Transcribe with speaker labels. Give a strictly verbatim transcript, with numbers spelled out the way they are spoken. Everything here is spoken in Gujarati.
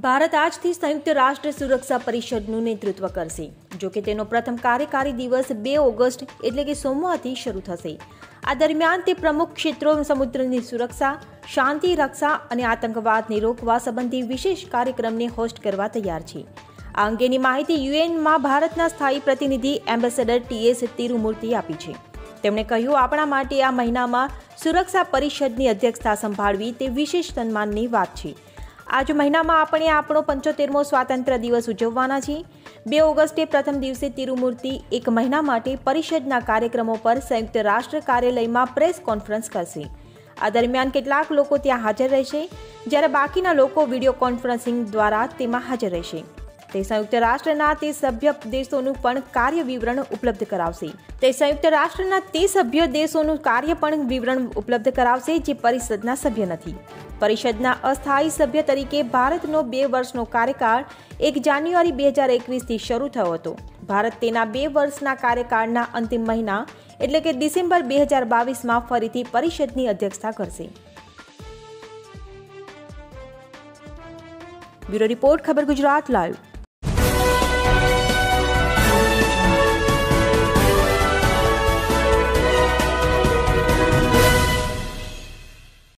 Speaker 1: ભારત આજથી સંયુક્ત રાષ્ટ્ર સુરક્ષા પરિષદનું નેતૃત્વ કરશે. જો કે તેનો પ્રથમ કાર્યકારી દિવસ બે ઓગસ્ટ એટલે કે સોમવારથી શરૂ થશે. આ દરમિયાન તે પ્રમુખ ક્ષેત્રો સમુદ્રની સુરક્ષા, શાંતિ રક્ષા અને આતંકવાદને રોકવા સંબંધી વિશેષ કાર્યક્રમને હોસ્ટ કરવા તૈયાર છે. આ અંગેની માહિતી યુએનમાં ભારતના સ્થાયી પ્રતિનિધિ એમ્બેસેડર ટી એસ તિરુમૂર્તિએ આપી છે. તેમણે કહ્યું, આપણા માટે આ મહિનામાં સુરક્ષા પરિષદની અધ્યક્ષતા સંભાળવી તે વિશેષ સન્માનની વાત છે. આજ મહિનામાં આપણે આપણો પંચોતેરમો સ્વાતંત્ર્ય દિવસ ઉજવવાના છીએ. બે ઓગસ્ટે પ્રથમ દિવસે તિરુમૂર્તિ એક મહિના માટે પરિષદના કાર્યક્રમો પર સંયુક્ત રાષ્ટ્ર કાર્યાલયમાં પ્રેસ કોન્ફરન્સ કરશે. આ દરમિયાન કેટલાક લોકો ત્યાં હાજર રહેશે, જ્યારે બાકીના લોકો વિડીયો કોન્ફરન્સિંગ દ્વારા તેમાં હાજર રહેશે. તે સંયુક્ત રાષ્ટ્રના તે સભ્ય દેશોનું પણ કાર્ય વિવરણ ઉપલબ્ધ કરાવશે. તે સંયુક્ત રાષ્ટ્રના તે સભ્ય દેશોનું કાર્ય પણ વિવરણ ઉપલબ્ધ કરાવશે જે પરિષદના સભ્ય નથી. પરિષદના અસ્થાયી સભ્ય તરીકે ભારતનો બે વર્ષનો કાર્યકાળ એક જાન્યુઆરી બે હજાર એકવીસથી શરૂ થયો હતો. ભારત તેના બે વર્ષના કાર્યકાળના અંતિમ મહિના એટલે કે ડિસેમ્બર બે હજાર બાવીસમાં ફરીથી પરિષદની અધ્યક્ષતા કરશે. બ્યુરો રિપોર્ટ, ખબર ગુજરાત લાઈવ.